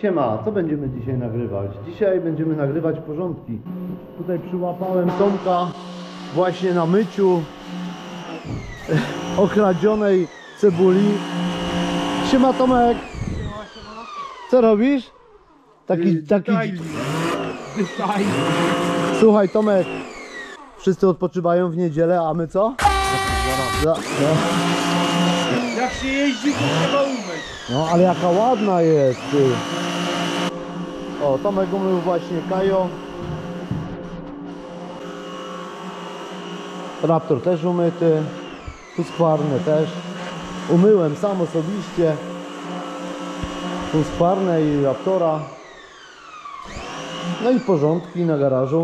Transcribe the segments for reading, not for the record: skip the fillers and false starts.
Siema, co będziemy dzisiaj nagrywać? Dzisiaj będziemy nagrywać porządki. Tutaj przyłapałem Tomka właśnie na myciu okradzionej cebuli. Siema Tomek! Co robisz? Taki... Słuchaj Tomek, wszyscy odpoczywają w niedzielę, a my co? Jak się jeździ, to trzeba umyć. No ale jaka ładna jest, ty. O, Tomek umył właśnie Kajo. Raptor też umyty. Husqvarnę też. Umyłem sam osobiście Husqvarnę i Raptora. No i porządki na garażu.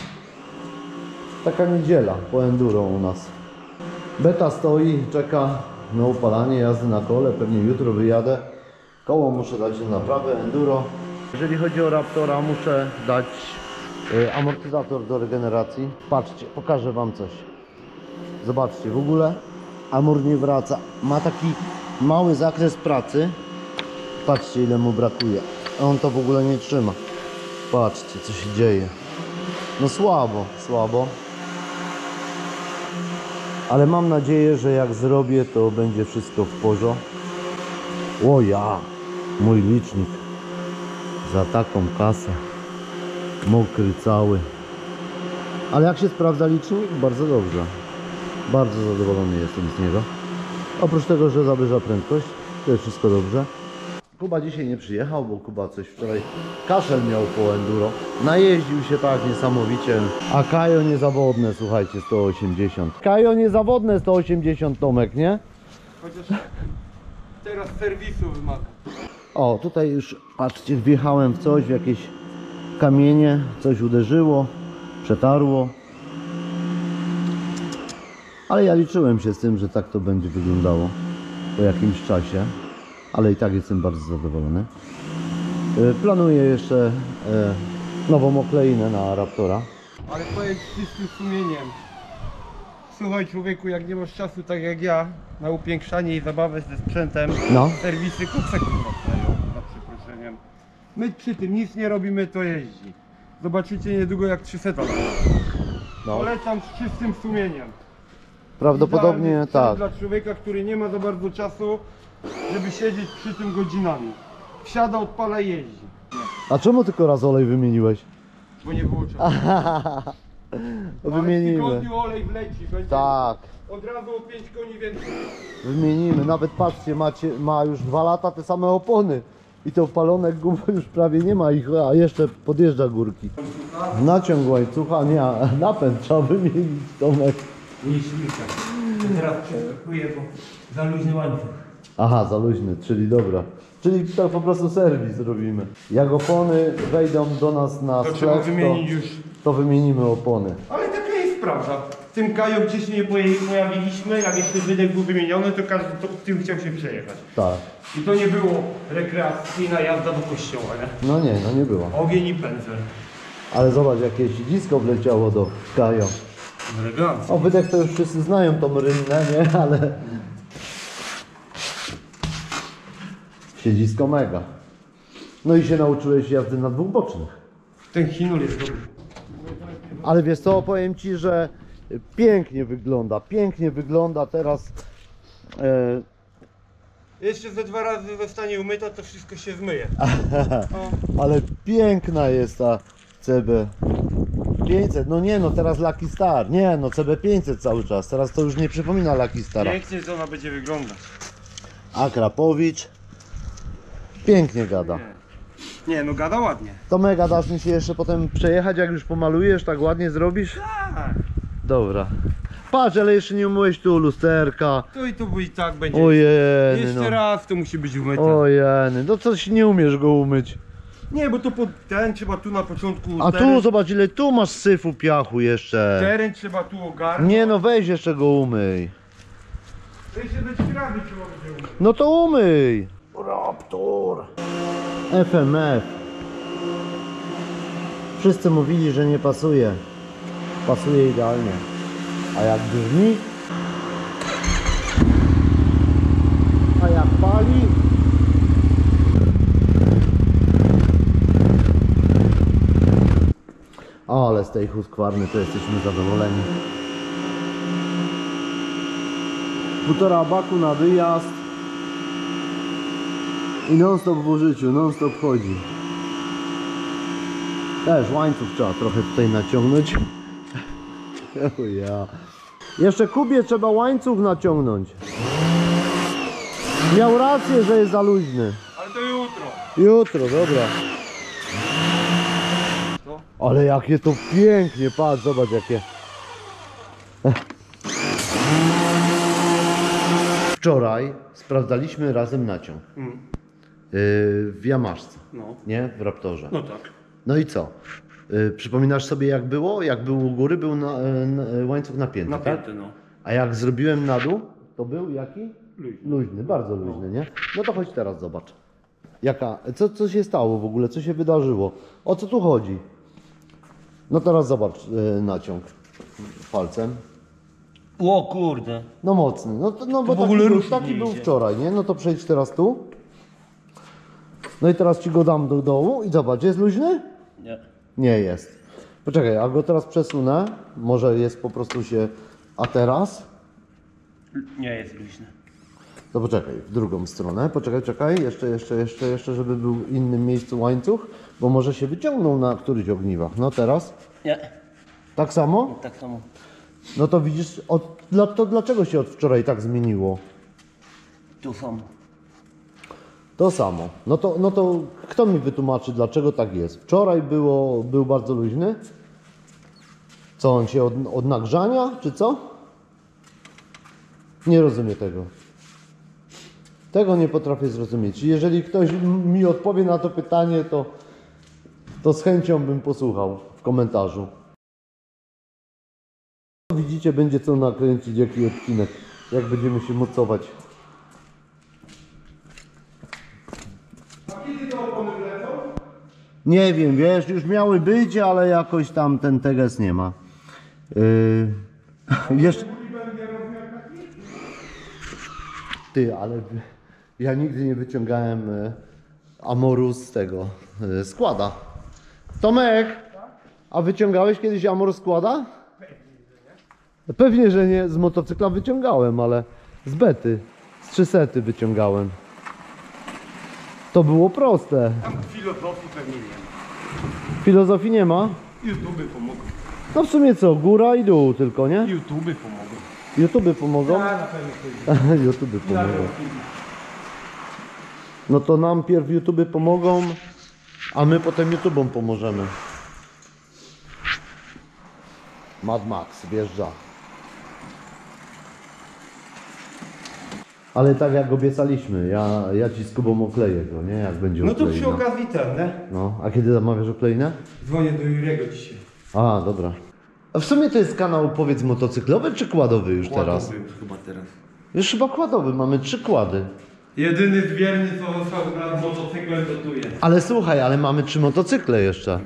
Taka niedziela po enduro u nas. Beta stoi, czeka na upalanie jazdy na kole. Pewnie jutro wyjadę. Koło muszę dać na naprawę enduro. Jeżeli chodzi o Raptora, muszę dać amortyzator do regeneracji. Patrzcie, pokażę wam coś. Zobaczcie, w ogóle amor nie wraca. Ma taki mały zakres pracy. Patrzcie, ile mu brakuje. On to w ogóle nie trzyma. Patrzcie, co się dzieje. No słabo, słabo. Ale mam nadzieję, że jak zrobię, to będzie wszystko w porządku. O ja, mój licznik. Za taką kasę. Mokry cały. Ale jak się sprawdza licznik? Bardzo dobrze. Bardzo zadowolony jestem z niego. Oprócz tego, że zawyża prędkość, to jest wszystko dobrze. Kuba dzisiaj nie przyjechał, bo Kuba coś wczoraj kaszel miał po enduro. Najeździł się tak niesamowicie. A Kajo niezawodne, słuchajcie, 180. Kajo niezawodne 180, Tomek, nie? Chociaż teraz serwisu wymaga. O, tutaj już, patrzcie, wjechałem w coś, w jakieś kamienie, coś uderzyło, przetarło. Ale ja liczyłem się z tym, że tak to będzie wyglądało po jakimś czasie. Ale i tak jestem bardzo zadowolony. Planuję jeszcze nową okleinę na Raptora. Ale powiem ci z tym sumieniem. Słuchaj człowieku, jak nie masz czasu tak jak ja na upiększanie i zabawę ze sprzętem, No. serwisy kupce kurwa stoją, za przeproszeniem. My przy tym nic nie robimy, to jeździ. Zobaczycie niedługo jak 300 lat. No. Polecam z czystym sumieniem. Prawdopodobnie Idealny tak. sprzęt dla człowieka, który nie ma za bardzo czasu, żeby siedzieć przy tym godzinami. Wsiada, odpala i jeździ. A czemu tylko raz olej wymieniłeś? Bo nie było czasu. Ale w Wymienimy. tygodniu olej wleci, będzie Tak, od razu o 5 koni więcej. wymienimy. Nawet patrzcie, ma już 2 lata te same opony. I to palonek gum już prawie nie ma ich, a jeszcze podjeżdża górki. Naciąg łańcucha, nie, napęd trzeba wymienić, Tomek. Nie śmika. Teraz przeskakuję, bo za luźny łańcuch. Aha, za luźny, czyli dobra. Czyli to po prostu serwis robimy. Jak opony wejdą do nas na To trzeba sklep, wymienić już. to wymienimy opony. Ale taka jest prawda. W tym Kaju gdzieś nie pojawiliśmy, jak jeszcze wydech był wymieniony, to każdy to tym chciał się przejechać. Tak. I to nie było rekreacyjna jazda do kościoła, nie? No nie, no nie było. Ogień i pędzel. Ale zobacz, jakie siedzisko wleciało do Kajo. Elegancko. O, wydech to już wszyscy znają tą rynnę, nie? Ale... Siedzisko mega. No i się nauczyłeś jazdy na dwubocznych. Ten Chinul jest dobry. Ale wiesz co, powiem Ci, że pięknie wygląda teraz. Jeszcze ze 2 razy zostanie umyta, to wszystko się zmyje. Ale piękna jest ta CB 500. No nie no, teraz Lucky Star. Nie no, CB 500 cały czas. Teraz to już nie przypomina Lucky Stara. Pięknie to ona będzie wyglądać. Akrapowicz. Pięknie gada. Nie, no gada ładnie. To mega, dasz mi się jeszcze potem przejechać, jak już pomalujesz, tak ładnie zrobisz? Tak. Dobra. Patrz, ale jeszcze nie umyłeś tu lusterka. To i tu i tak będzie. Ojeny Jeszcze no. raz to musi być umyte. Ojeny, no coś nie umiesz go umyć. Nie, bo to pod ten trzeba tu na początku. A tu zobacz, ile tu masz syfu piachu jeszcze. Teren trzeba tu ogarnąć. Nie no, weź jeszcze go umyj. To jeszcze do ćwirawy trzeba będzie umyć. No to umyj. Raptor. FMF. Wszyscy mówili, że nie pasuje. Pasuje idealnie. A jak brzmi? A jak pali? z tej Husqvarny, to jesteśmy zadowoleni. 1,5 baku na wyjazd i non stop w użyciu, non stop chodzi. Też łańcuch trzeba trochę tutaj naciągnąć. O ja. Jeszcze Kubie trzeba łańcuch naciągnąć. Miał rację, że jest za luźny. Ale to jutro. Jutro, dobra. Ale jakie to pięknie, patrz, zobacz jakie. Wczoraj sprawdzaliśmy razem naciąg. W Yamaszce, No. nie? W Raptorze. No tak. No i co? Przypominasz sobie jak było? Jak był u góry, był łańcuch napięty, Napięty, tak? no. A jak zrobiłem na dół, to był jaki? Luźny. Luźny, bardzo luźny, nie? No to chodź teraz zobacz. Co się stało w ogóle? Co się wydarzyło? O co tu chodzi? No teraz zobacz naciąg palcem. O kurde. No mocny. No bo w ogóle taki, ruch taki nie był idzie. wczoraj, nie? No to przejdź teraz tu. No i teraz ci go dam do dołu i zobacz, jest luźny? Nie. Nie jest. Poczekaj, a go teraz przesunę. Może jest po prostu się... A teraz? Nie jest luźny. To poczekaj, w drugą stronę. Poczekaj, jeszcze, żeby był w innym miejscu łańcuch, bo może się wyciągnął na któryś ogniwach. No teraz? Nie. Tak samo? Tak samo. No to widzisz, to dlaczego się od wczoraj tak zmieniło? Tu samo. To samo. No to kto mi wytłumaczy, dlaczego tak jest? Wczoraj był bardzo luźny. Co, on się od nagrzania, czy co? Nie rozumiem tego. Tego nie potrafię zrozumieć. Jeżeli ktoś mi odpowie na to pytanie, to z chęcią bym posłuchał w komentarzu. Widzicie, będzie co nakręcić, jaki odcinek, jak będziemy się mocować. A kiedy to opony wlecą? Nie wiem, wiesz, już miały być, ale jakoś tam ten teges nie ma. Jeszcze... Ty, ale ja nigdy nie wyciągałem Amoru z tego składa. Tomek, a wyciągałeś kiedyś Amor składa? Pewnie, że nie. Z motocykla wyciągałem, ale z bety, z 300 wyciągałem. To było proste. Tam filozofii pewnie nie ma. Filozofii nie ma? YouTube pomogą. No w sumie co, góra i dół tylko, nie? YouTube pomogą. YouTube pomogą? Ja na pewno coś. YouTube pomogą. No to nam pierw YouTube pomogą, a my potem YouTube'om pomożemy. Mad Max wjeżdża. Ale tak jak obiecaliśmy, ja ci z Kubą okleję go, nie? Jak będzie No to oklejna. przy okazji ten, nie? No, a kiedy zamawiasz oklejnę? Dzwonię do Jurego dzisiaj. A, dobra. A w sumie to jest kanał, powiedz, motocyklowy czy kładowy już teraz? Kładowy chyba teraz. Już chyba kładowy, mamy 3 kłady. Jedyny zwierny, co został nad motocyklem, to tu jest. Ale słuchaj, ale mamy 3 motocykle jeszcze.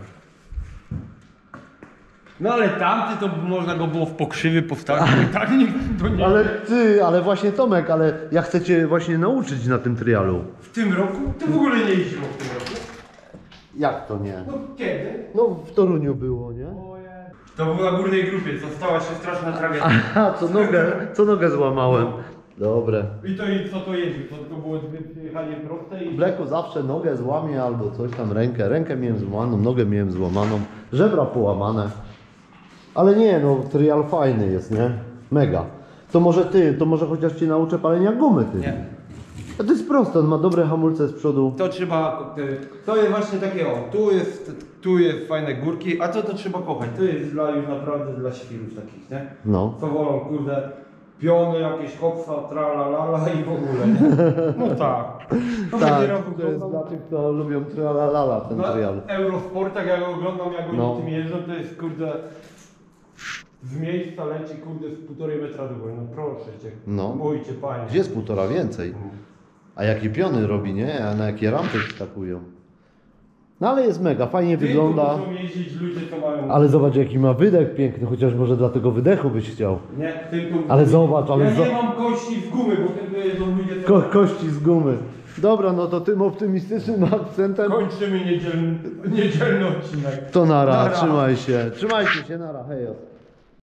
No ale tamty to można go było w pokrzywy postawić, tak nikt to nie... Ale właśnie Tomek, ale ja chcę cię właśnie nauczyć na tym trialu. W tym roku? To w ogóle nie jeździło w tym roku. Jak to nie? No kiedy? No w Toruniu było, nie? To było na górnej grupie, co stała się straszna tragedia. Aha, co nogę złamałem. Dobre. I co to jeździł? To tylko było jechanie proste i... W Bleku zawsze nogę złamie albo coś tam, rękę miałem złamaną, nogę miałem złamaną, żebra połamane. Ale nie, no trial fajny jest, nie? Mega. To może chociaż cię nauczę palenia gumy, ty. Nie. A to jest proste, on ma dobre hamulce z przodu. To trzeba... To jest właśnie takie o, tu jest fajne górki, a to trzeba kochać. To jest już naprawdę dla świrów takich, nie? No. Co wolą, kurde, piony, jakieś hopsa, tralalala i w ogóle, nie? No tak. No Tak, będzie raz to jest oglądam- dla tych, kto lubią trialala, ten Na trial. Eurosportach jak oglądam, jak oni No. tym jeżdżą, to jest kurde... Z miejsca leci kurde z 1,5 metra do góry, no proszę cię. No. Bójcie panie. Gdzie jest 1,5 więcej? A jakie piony robi, nie? A na jakie rampy skakują. No ale jest mega, fajnie wygląda. Muszą jeździć ludzie, co mają... Ale zobacz jaki ma wydech piękny, chociaż może dla tego wydechu byś chciał. Nie, tylko... Ale zobacz, ale Ja nie mam kości z gumy, bo tylko jeżdżą ludzie, co... Kości z gumy. Dobra, no to tym optymistycznym akcentem Kończymy niedzielny odcinek. to nara, Nara. trzymaj się. Trzymajcie się, nara, hej.